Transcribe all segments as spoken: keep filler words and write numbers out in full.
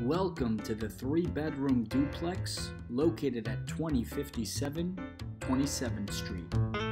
Welcome to the three-bedroom duplex located at twenty fifty-seven twenty-seventh Street.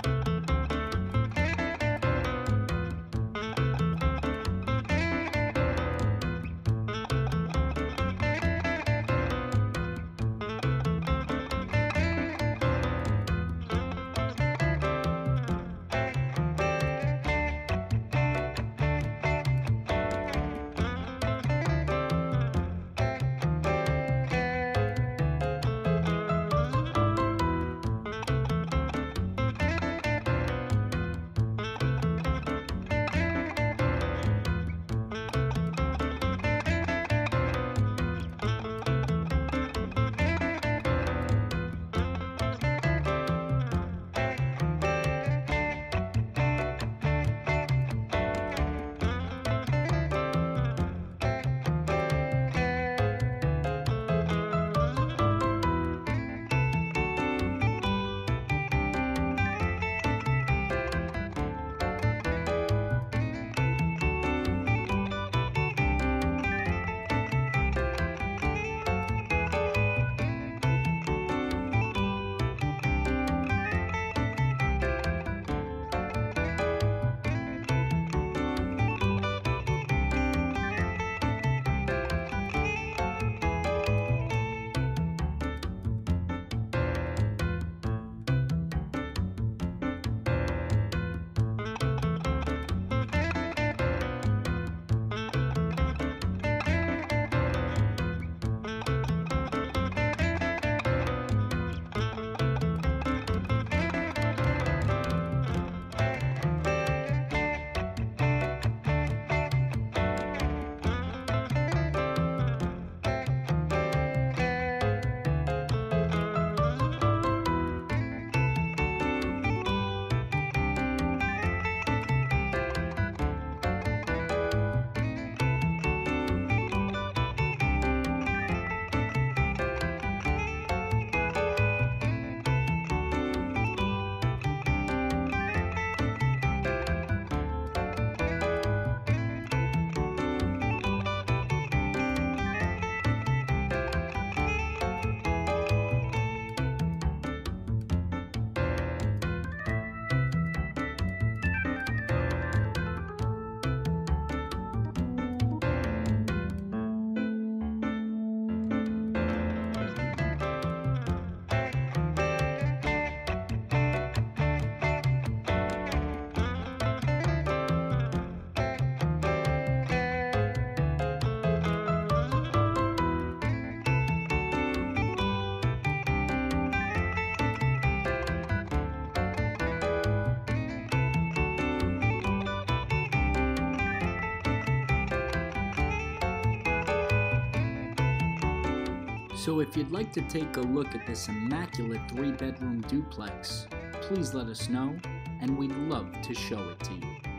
So if you'd like to take a look at this immaculate three-bedroom duplex, please let us know, and we'd love to show it to you.